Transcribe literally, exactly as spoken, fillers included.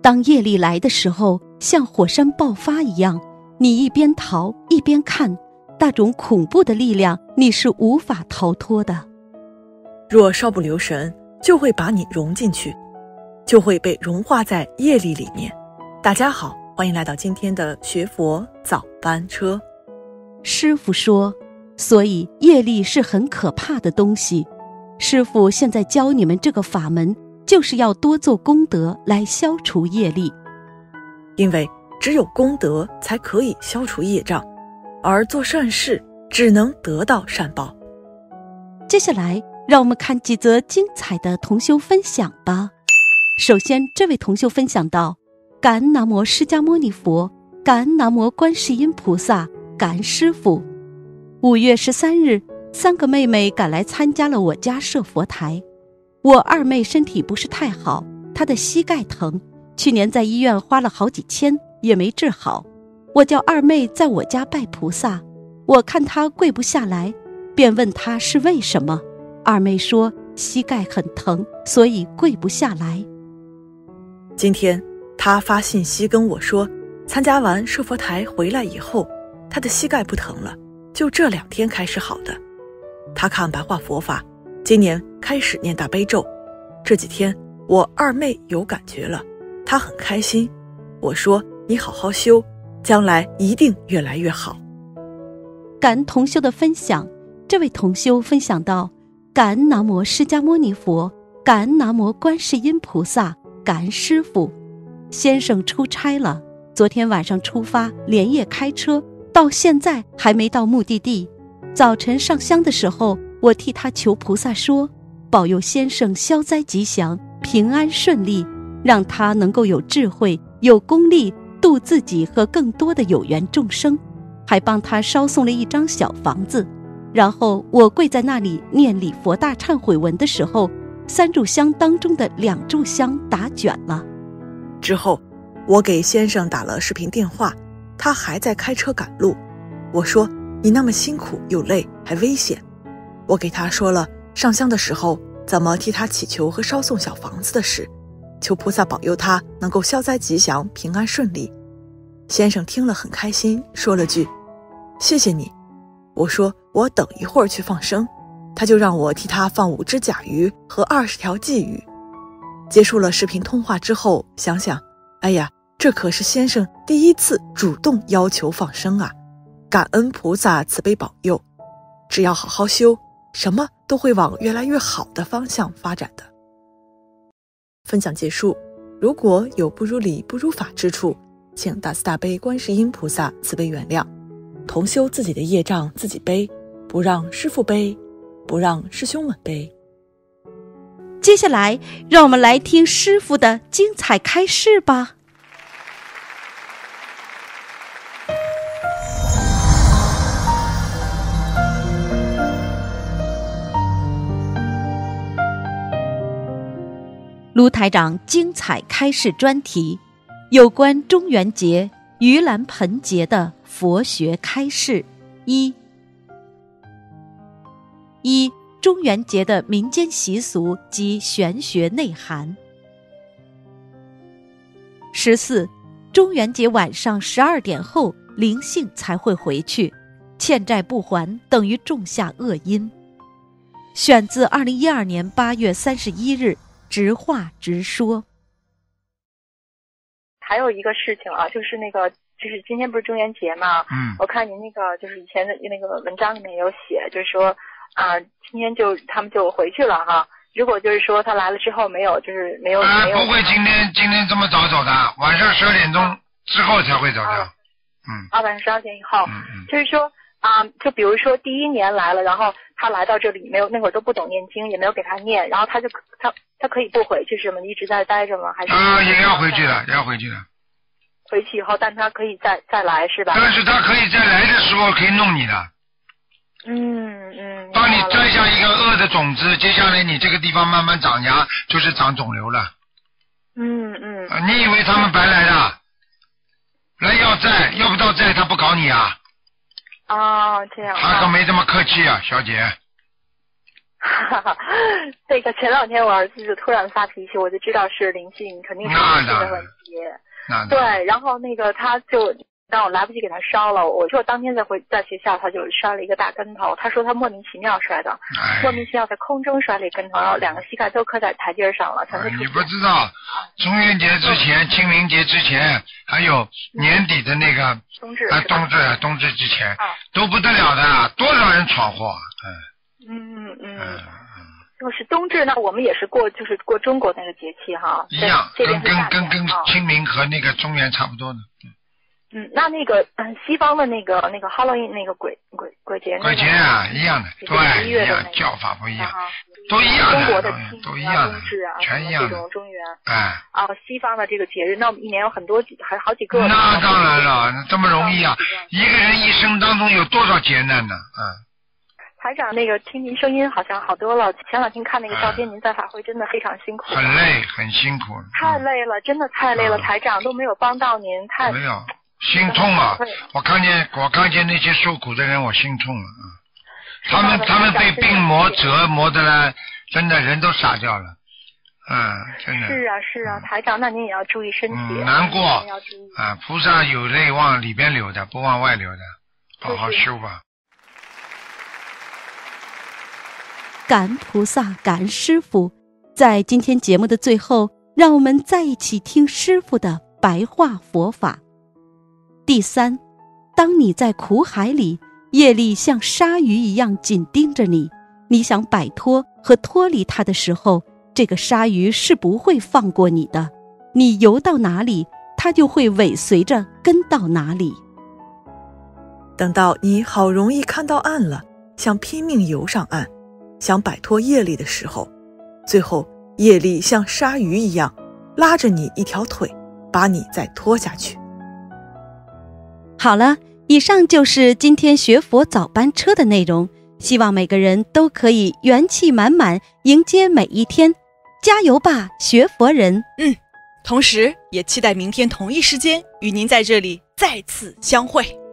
当业力来的时候，像火山爆发一样，你一边逃一边看，那种恐怖的力量你是无法逃脱的。 若稍不留神，就会把你融进去，就会被融化在业力里面。大家好，欢迎来到今天的学佛早班车。 师父说，所以业力是很可怕的东西。师父现在教你们这个法门，就是要多做功德来消除业力。 因为只有功德才可以消除业障，而做善事只能得到善报。 接下来让我们看几则精彩的同修分享吧。首先，这位同修分享到：感恩南无释迦牟尼佛，感恩南无观世音菩萨，感恩师父。五月十三日，三个妹妹赶来参加了我家设佛台。我二妹身体不是太好，她的膝盖疼，去年在医院花了好几千也没治好。我叫二妹在我家拜菩萨，我看她跪不下来，便问她是为什么。二妹说膝盖很疼，所以跪不下来。 今天她发信息跟我说，参加完设佛台回来以后，她的膝盖不疼了，就这两天开始好的。她看白话佛法，今年开始念大悲咒，这几天我二妹有感觉了，她很开心。我说你好好修，将来一定越来越好。 感恩同修的分享，这位同修分享到：感恩南无释迦牟尼佛，感恩南无观世音菩萨，感恩师父。先生出差了，昨天晚上出发，连夜开车，到现在还没到目的地。早晨上香的时候，我替他求菩萨说，保佑先生消灾吉祥，平安顺利，让他能够有智慧有功力，度自己和更多的有缘众生，还帮他烧送了一张小房子。然后我跪在那里念礼佛大忏悔文的时候，三炷香当中的两炷香打卷了。 之后我给先生打了视频电话，他还在开车赶路。我说你那么辛苦又累还危险，我给他说了上香的时候怎么替他祈求和烧送小房子的事，求菩萨保佑他能够消灾吉祥，平安顺利。先生听了很开心，说了句谢谢你。我说我等一会儿去放生，他就让我替他放五只甲鱼和二十条鲫鱼。结束了视频通话之后，想想哎呀，这可是先生第一次主动要求放生啊，感恩菩萨慈悲保佑，只要好好修，什么都会往越来越好的方向发展的。分享结束，如果有不如理不如法之处，请大慈大悲观世音菩萨慈悲原谅。同修自己的业障自己背，不让师父背，不让师兄们背。 接下来让我们来听师父的精彩开示吧。卢台长精彩开示专题，有关中元节盂兰盆节的佛学开示。一一中元节的民间习俗及玄学内涵。十四，中元节晚上十二点后灵性才会回去，欠债不还等于种下恶因。选自二零一二年八月三十一日直话直说。 还有一个事情啊，就是那个就是今天不是中元节嘛，嗯，我看您那个就是以前的那个文章里面有写，就是说啊、呃，今天就他们就回去了哈。如果就是说他来了之后没有，就是没有、 呃、 没有， 不会今天今天这么早走的，晚上十二点钟之后才会走的。啊、嗯， 啊，晚上十二点以后， 嗯嗯， 就是说啊、呃，就比如说第一年来了，然后他来到这里没有，那会儿都不懂念经，也没有给他念，然后他就他他可以不回去是吗？一直在待着吗？还是啊、呃，也要回去的，也要回去的。 回去以后，但他可以再再来是吧？ 但是他可以在来的时候可以弄你的。 嗯嗯。 帮你摘下一个恶的种子，接下来你这个地方慢慢长芽，就是长肿瘤了。 嗯嗯。 啊、你以为他们白来的？来要债，要不到债他不搞你啊？ 哦，这样。 他可没这么客气啊，小姐。 哈哈，那个前两天我儿子就突然发脾气，我就知道是灵性，肯定是灵性的问题。对，然后那个他就让我来不及给他烧了，我说当天在回在学校他就摔了一个大跟头，他说他莫名其妙摔的，哎、莫名其妙在空中摔了一跟头，然后两个膝盖都磕在台阶上了。 哎、你不知道，中元节之前、清明节之前，还有年底的那个冬至啊，冬至啊，冬至之前、啊、都不得了的，多少人闯祸。 嗯嗯嗯。嗯就是冬至呢，我们也是过，就是过中国那个节气哈， 一样， 跟跟跟跟清明和那个中元差不多的。 嗯，那那个嗯，西方的那个那个 Halloween 那个鬼鬼鬼节， 鬼节啊，一样的，对，一样，叫法不一样，都一样的， 中国的都一样的， 冬至啊， 全一样的， 这种中元， 哎， 啊，西方的这个节日，那我们一年有很多，还好几个。 那当然了，这么容易啊！一个人一生当中有多少劫难呢？嗯。 台长，那个听您声音好像好多了。前两天看那个照片，您在法会真的非常辛苦， 很累，很辛苦， 太累了，真的太累了。台长都没有帮到您，太没有。心痛啊！我看见我看见那些受苦的人，我心痛了啊！他们他们被病魔折磨的呢，真的人都傻掉了，嗯，真的。 是啊是啊，台长，那您也要注意身体， 嗯、难过啊！菩萨有泪往里边流的，不往外流的，好好修吧。 感恩菩萨，感恩师父。在今天节目的最后，让我们再一起听师父的白话佛法。第三，当你在苦海里，业力像鲨鱼一样紧盯着你，你想摆脱和脱离它的时候，这个鲨鱼是不会放过你的，你游到哪里，它就会尾随着跟到哪里。 等到你好容易看到岸了，想拼命游上岸，想摆脱业力的时候，最后业力像鲨鱼一样拉着你一条腿，把你再拖下去。 好了，以上就是今天学佛早班车的内容，希望每个人都可以元气满满迎接每一天，加油吧，学佛人！ 嗯，同时也期待明天同一时间与您在这里再次相会。